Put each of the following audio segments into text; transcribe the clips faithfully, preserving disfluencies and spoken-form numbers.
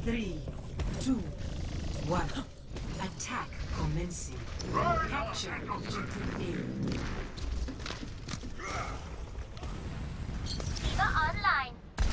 Three, two, one. Attack commencing. Capture objective A. Diva online.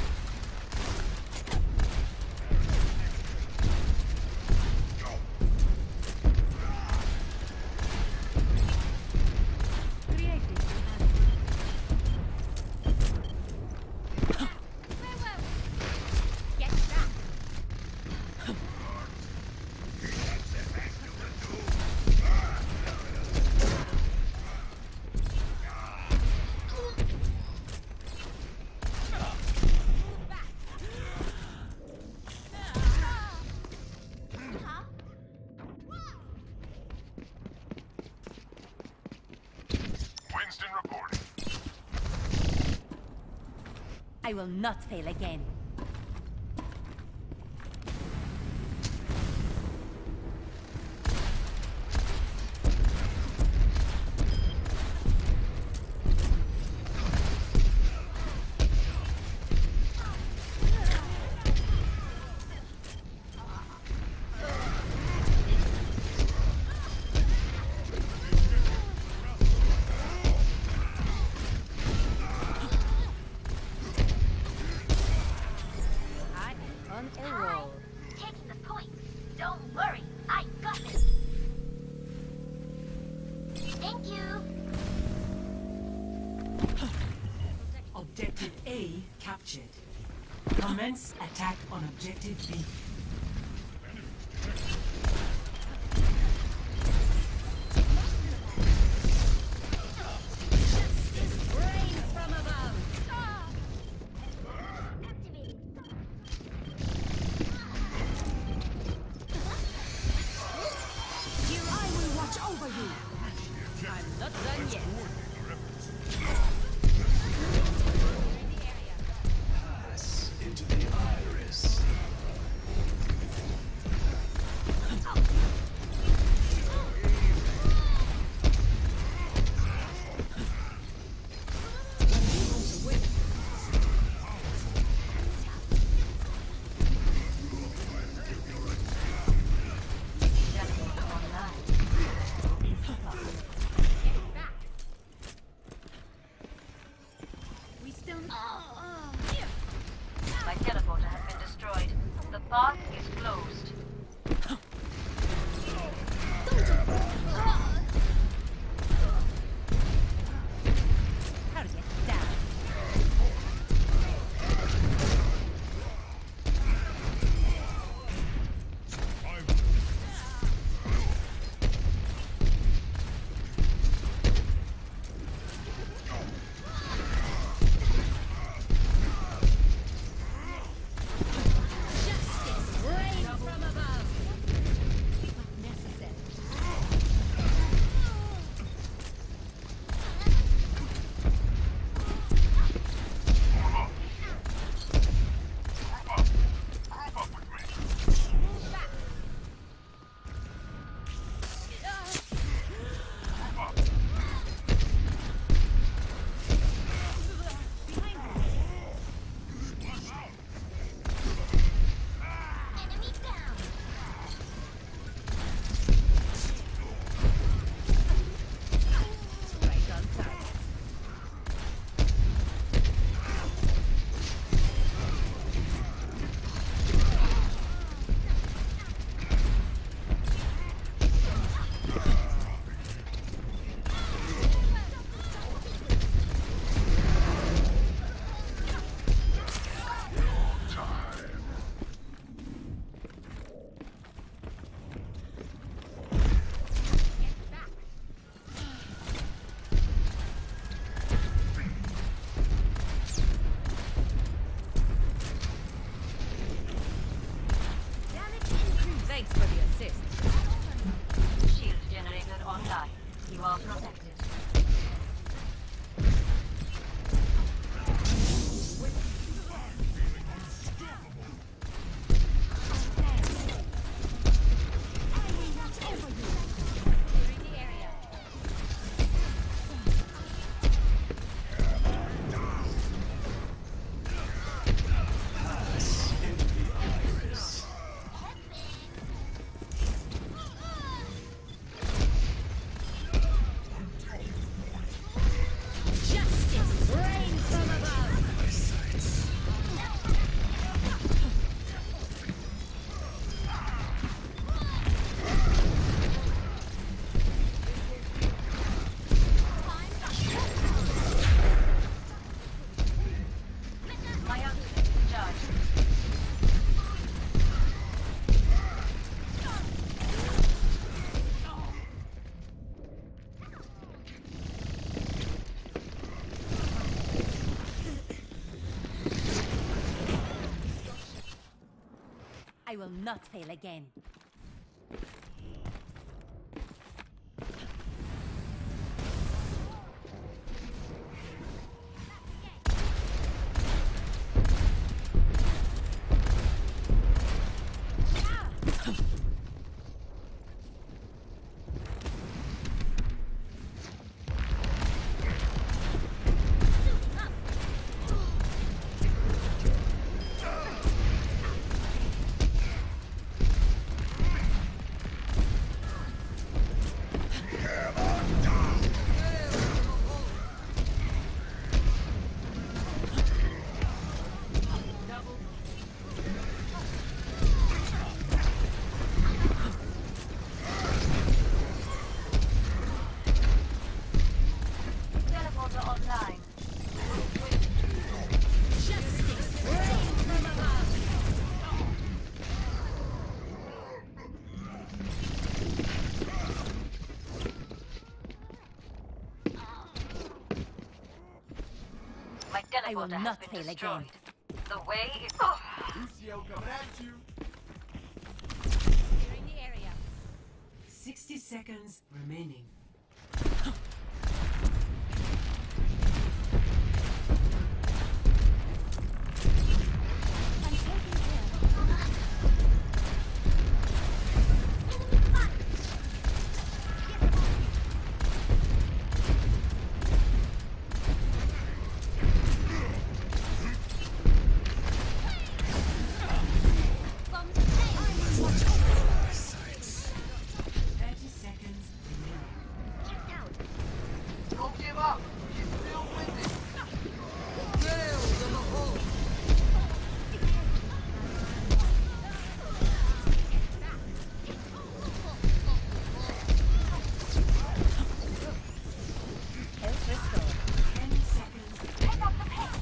Winston reporting. I will not fail again. Taking the point. Don't worry, I got it. Thank you. Objective A captured. Commence attack on objective B. I'm not done yet. Pass into the iris. My teleporter has been destroyed. The path is closed. How to get down. Thanks for the assist. Shield generator online. You are protected. Pass into the iris. I will not fail again. I will not fail again. The way is... Oh. Lucio coming at you. Clearing the area. sixty seconds remaining. I'm taking care. thirty seconds remaining. Don't give up. You're still with it. Health restored. ten seconds.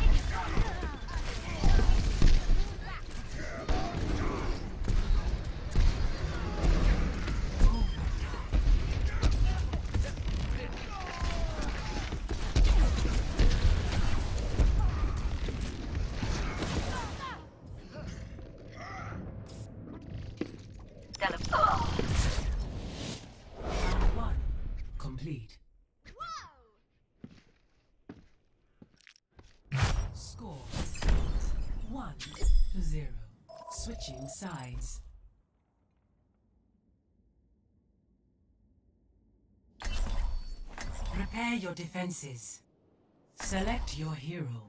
Round one complete. Score one to zero. Switching sides. Prepare your defenses. Select your hero.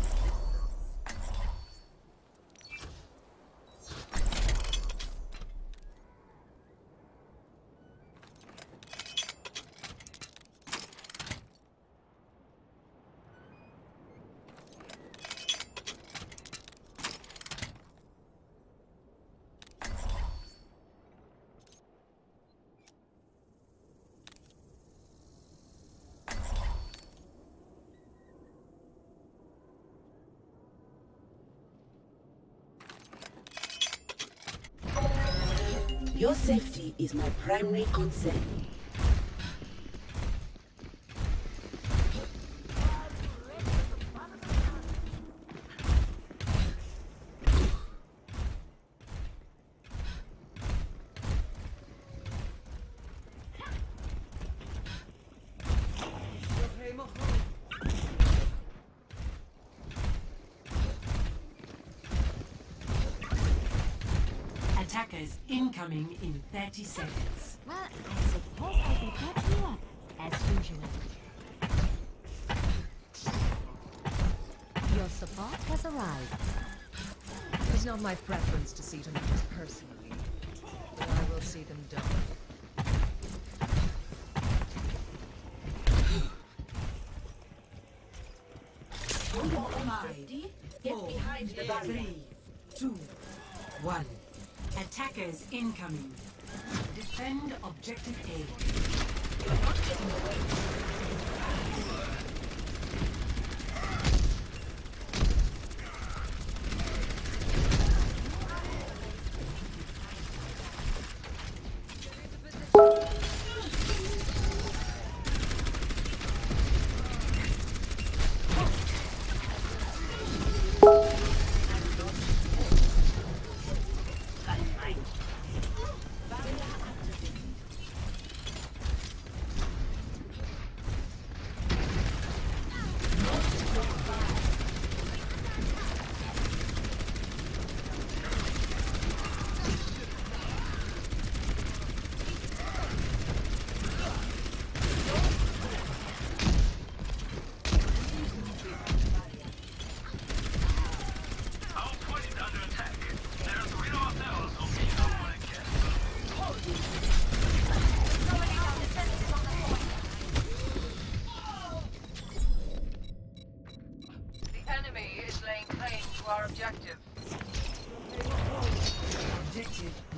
Your safety is my primary concern. Attackers incoming in thirty seconds. Well, I suppose I can catch you up, as usual. Your support has arrived. It's not my preference to see them personally, but I will see them done. Five, four, three, two, one. Attackers incoming. Defend objective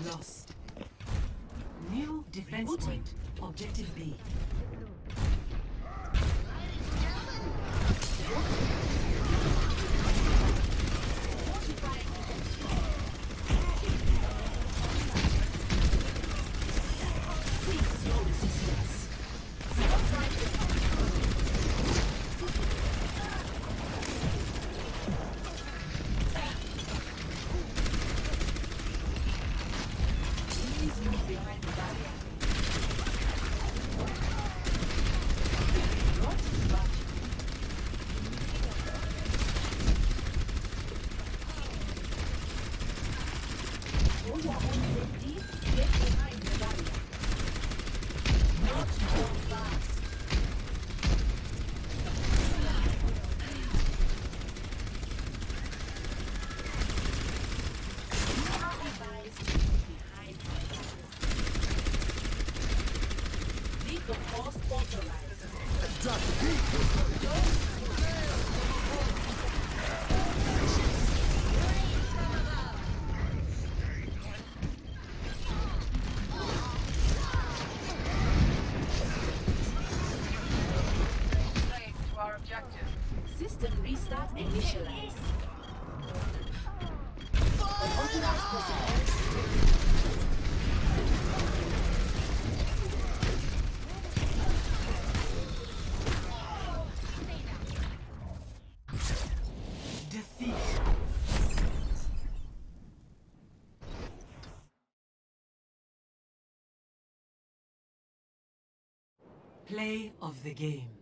lost. New defense point. Objective B. To our objective. System restart initialized. Authorized personnel. Defeat. Play of the game.